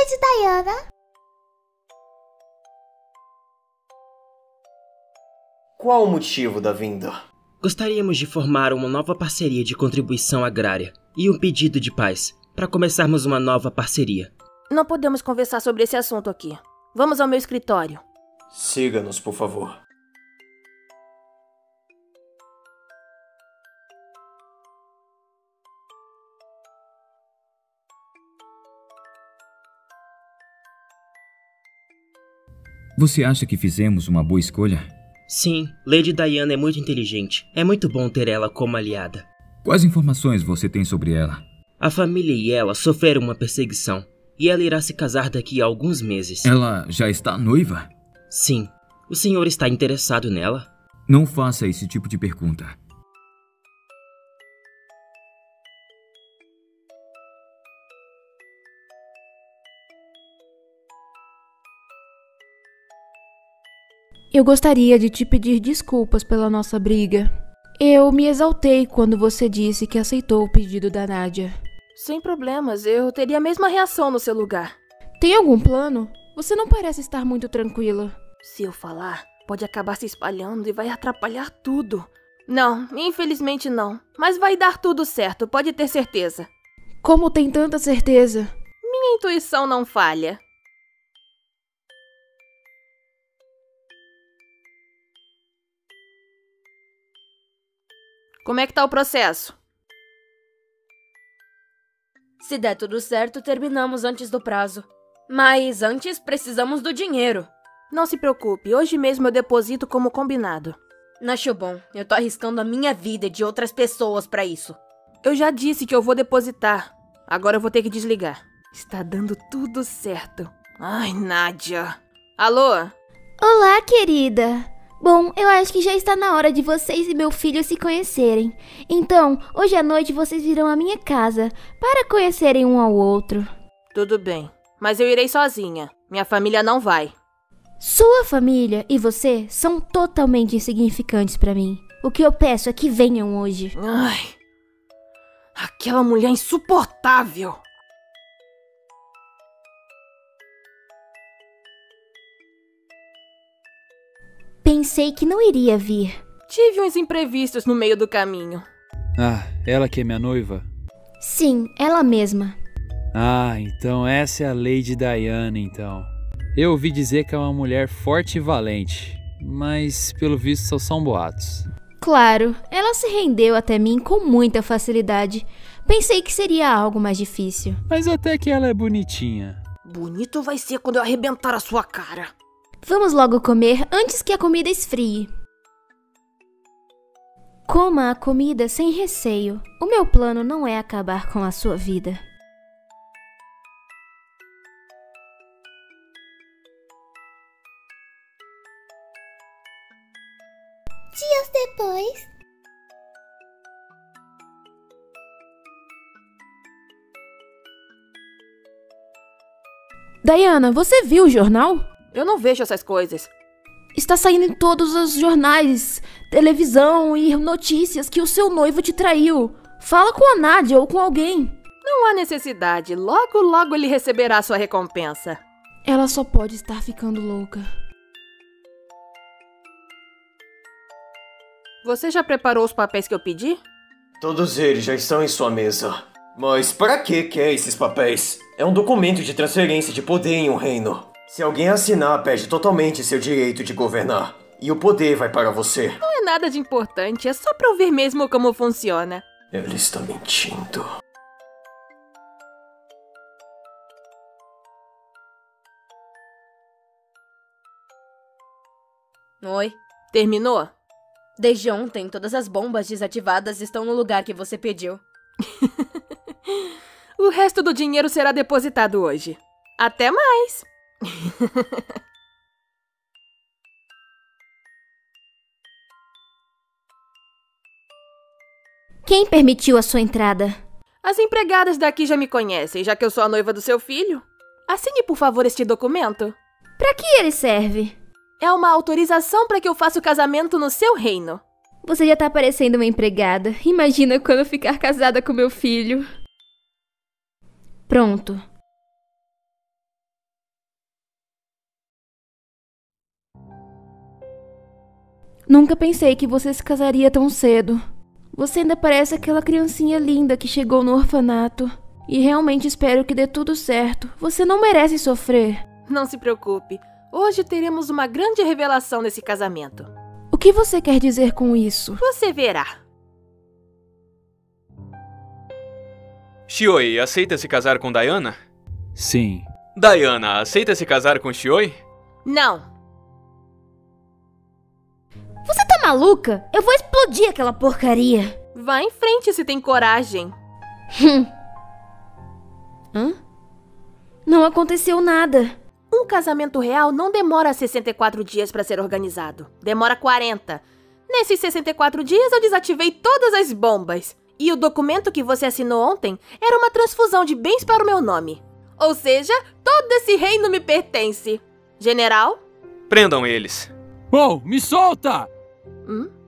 Lady Diana. Qual o motivo da vinda? Gostaríamos de formar uma nova parceria de contribuição agrária e um pedido de paz, para começarmos uma nova parceria. Não podemos conversar sobre esse assunto aqui. Vamos ao meu escritório. Siga-nos, por favor. Você acha que fizemos uma boa escolha? Sim, Lady Diana é muito inteligente. É muito bom ter ela como aliada. Quais informações você tem sobre ela? A família e ela sofreram uma perseguição, e ela irá se casar daqui a alguns meses. Ela já está noiva? Sim. O senhor está interessado nela? Não faça esse tipo de pergunta. Eu gostaria de te pedir desculpas pela nossa briga. Eu me exaltei quando você disse que aceitou o pedido da Nádia. Sem problemas, eu teria a mesma reação no seu lugar. Tem algum plano? Você não parece estar muito tranquila. Se eu falar, pode acabar se espalhando e vai atrapalhar tudo. Não, infelizmente não. Mas vai dar tudo certo, pode ter certeza. Como tem tanta certeza? Minha intuição não falha. Como é que tá o processo? Se der tudo certo, terminamos antes do prazo. Mas antes precisamos do dinheiro. Não se preocupe, hoje mesmo eu deposito como combinado. Não acho bom. Eu tô arriscando a minha vida e de outras pessoas pra isso. Eu já disse que eu vou depositar. Agora eu vou ter que desligar. Está dando tudo certo. Ai, Nádia. Alô? Olá, querida. Bom, eu acho que já está na hora de vocês e meu filho se conhecerem. Então, hoje à noite vocês virão à minha casa para conhecerem um ao outro. Tudo bem, mas eu irei sozinha. Minha família não vai. Sua família e você são totalmente insignificantes para mim. O que eu peço é que venham hoje. Ai, aquela mulher insuportável. Pensei que não iria vir. Tive uns imprevistos no meio do caminho. Ah, ela que é minha noiva? Sim, ela mesma. Ah, então essa é a Lady Diana, então. Eu ouvi dizer que é uma mulher forte e valente, mas pelo visto são só boatos. Claro, ela se rendeu até mim com muita facilidade. Pensei que seria algo mais difícil. Mas até que ela é bonitinha. Bonito vai ser quando eu arrebentar a sua cara. Vamos logo comer antes que a comida esfrie. Coma a comida sem receio. O meu plano não é acabar com a sua vida. Dias depois. Diana, você viu o jornal? Eu não vejo essas coisas. Está saindo em todos os jornais, televisão e notícias que o seu noivo te traiu. Fala com a Nádia ou com alguém. Não há necessidade. Logo, logo ele receberá sua recompensa. Ela só pode estar ficando louca. Você já preparou os papéis que eu pedi? Todos eles já estão em sua mesa. Mas para que quer esses papéis? É um documento de transferência de poder em um reino. Se alguém assinar, perde totalmente seu direito de governar. E o poder vai para você. Não é nada de importante, é só pra eu ver mesmo como funciona. Ele está mentindo. Oi. Terminou? Desde ontem, todas as bombas desativadas estão no lugar que você pediu. O resto do dinheiro será depositado hoje. Até mais! Quem permitiu a sua entrada? As empregadas daqui já me conhecem, já que eu sou a noiva do seu filho. Assine, por favor, este documento. Para que ele serve? É uma autorização para que eu faça o casamento no seu reino. Você já tá parecendo uma empregada. Imagina quando eu ficar casada com meu filho. Pronto. Nunca pensei que você se casaria tão cedo. Você ainda parece aquela criancinha linda que chegou no orfanato. E realmente espero que dê tudo certo. Você não merece sofrer. Não se preocupe. Hoje teremos uma grande revelação nesse casamento. O que você quer dizer com isso? Você verá. Shioi, aceita se casar com Diana? Sim. Diana, aceita se casar com Shioi? Não. Você tá maluca? Eu vou explodir aquela porcaria. Vá em frente se tem coragem. Hã? Não aconteceu nada. Um casamento real não demora 64 dias para ser organizado. Demora 40. Nesses 64 dias eu desativei todas as bombas. E o documento que você assinou ontem era uma transfusão de bens para o meu nome. Ou seja, todo esse reino me pertence. General? Prendam eles. Oh, me solta! Hum?